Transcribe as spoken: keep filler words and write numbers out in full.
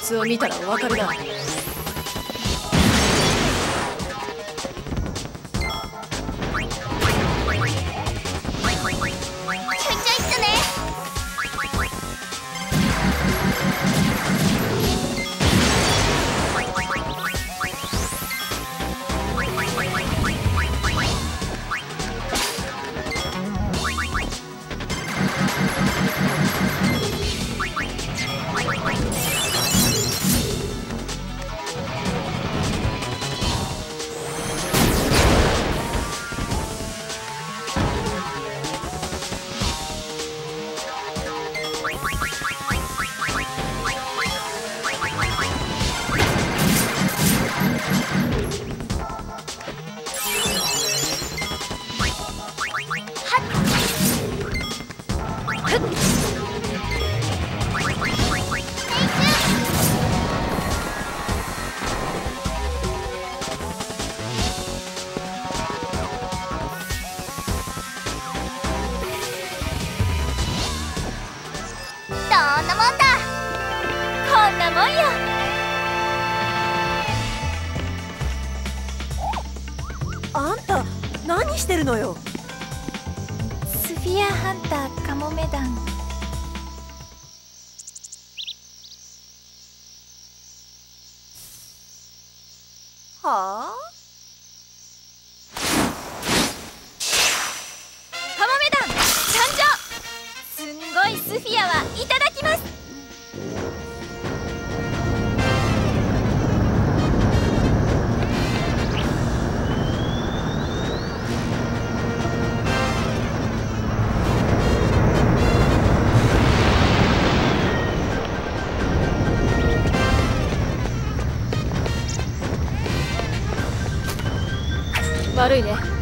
つを見たらわかるな。 どんなもんだ。こんなもんよ。 あんた何してるのよ。 スフィアハンターカモメ団。 はあ、 カモメ団参上。すんごいスフィアはいただきます。 悪いね。